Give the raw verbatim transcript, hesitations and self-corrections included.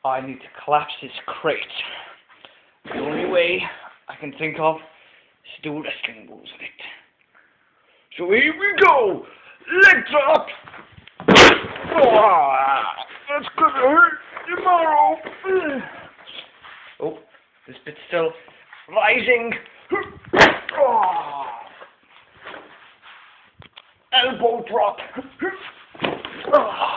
I need to collapse this crate. The only way I can think of is to do wrestling moves with it. So here we go! Leg drop! Oh, that's gonna hurt tomorrow! Oh, this bit's still rising! Oh. Elbow drop! Oh.